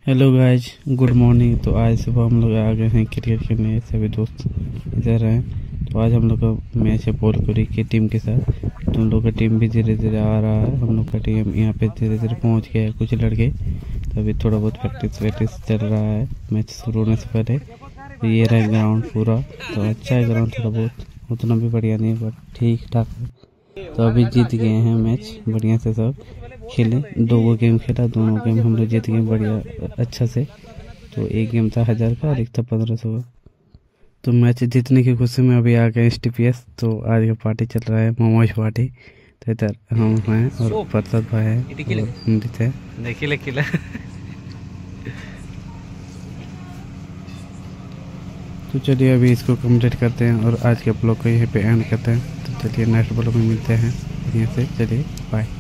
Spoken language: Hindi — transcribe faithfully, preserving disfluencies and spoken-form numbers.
Hello guys, good morning. तो आज सुबह हम लोग आ गए हैं क्रिकेट खेलने, सभी दोस्त इधर हैं। तो आज हम लोग का मैच है बोलपुरी की टीम के साथ। तो हम लोग का टीम भी धीरे धीरे आ रहा है। हम लोग का टीम यहाँ पे धीरे धीरे पहुँच गया है, कुछ लड़के। तो अभी थोड़ा बहुत प्रैक्टिस वैक्टिस चल रहा है मैच शुरू होने से पहले। तो ये रहा ग्राउंड पूरा, तो अच्छा है ग्राउंड, थोड़ा बहुत उतना भी बढ़िया नहीं बट ठीक ठाक है। तो अभी जीत गए हैं मैच बढ़िया से, सब खेले, दो गो गेम खेला, दोनों गेम हम लोग जीत गए बढ़िया अच्छा से। तो एक गेम था हज़ार का और एक था पंद्रह सौ का। तो मैच जीतने की खुशी में अभी आ गए एस टी पी एस। तो आज का पार्टी चल रहा है, मोमोज पार्टी। तो इधर हम हैं और प्रसाद भाई है और अमृत है। तो चलिए अभी इसको कंप्लीट करते हैं और आज के ब्लॉग को यहीं पे एंड करते हैं। तो चलिए नेक्स्ट ब्लॉग में मिलते हैं। यहाँ से चलिए बाय।